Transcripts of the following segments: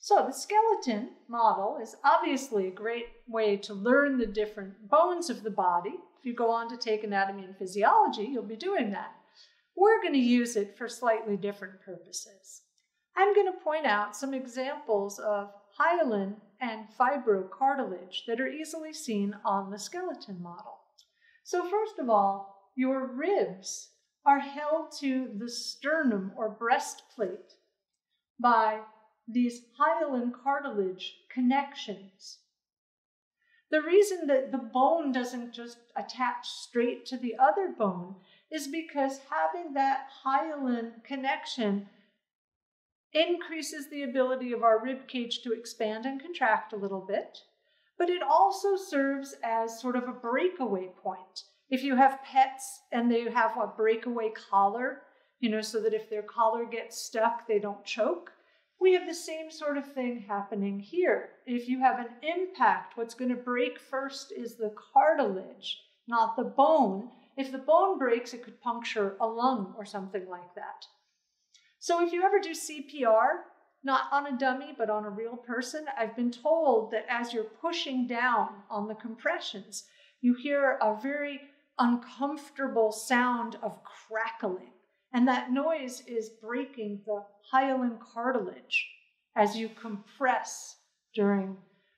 So the skeleton model is obviously a great way to learn the different bones of the body. If you go on to take anatomy and physiology, you'll be doing that. We're going to use it for slightly different purposes. I'm going to point out some examples of hyaline and fibrocartilage that are easily seen on the skeleton model. So first of all, your ribs are held to the sternum or breastplate by these hyaline cartilage connections. The reason that the bone doesn't just attach straight to the other bone is because having that hyaline connection increases the ability of our rib cage to expand and contract a little bit, but it also serves as sort of a breakaway point. If you have pets and they have a breakaway collar, so that if their collar gets stuck, they don't choke, we have the same sort of thing happening here. If you have an impact, what's going to break first is the cartilage, not the bone. If the bone breaks, it could puncture a lung or something like that. So if you ever do CPR, not on a dummy, but on a real person, I've been told that as you're pushing down on the compressions, you hear a very uncomfortable sound of crackling. And that noise is breaking the hyaline cartilage as you compress during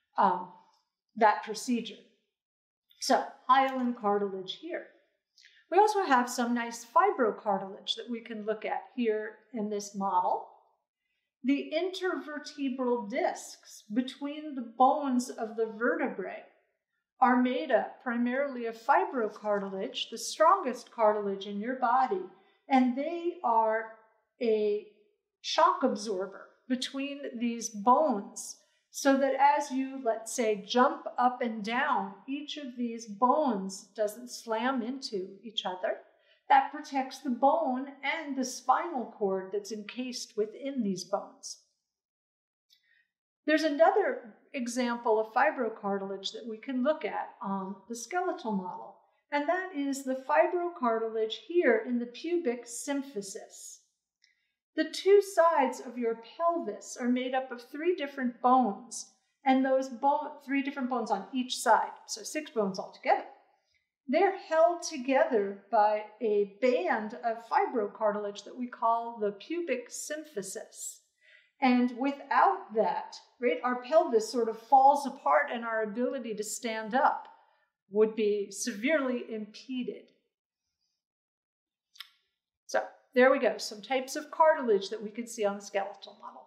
that procedure. So, hyaline cartilage here. We also have some nice fibrocartilage that we can look at here in this model. The intervertebral discs between the bones of the vertebrae are made up primarily of fibrocartilage, the strongest cartilage in your body, and they are a shock absorber between these bones so that as you, let's say, jump up and down, each of these bones doesn't slam into each other. That protects the bone and the spinal cord that's encased within these bones. There's another example of fibrocartilage that we can look at on the skeletal model, and that is the fibrocartilage here in the pubic symphysis. The two sides of your pelvis are made up of 3 different bones, and those 3 different bones on each side, so 6 bones altogether. They're held together by a band of fibrocartilage that we call the pubic symphysis. And without that, right, our pelvis sort of falls apart and our ability to stand up would be severely impeded. So there we go, some types of cartilage that we can see on the skeletal model.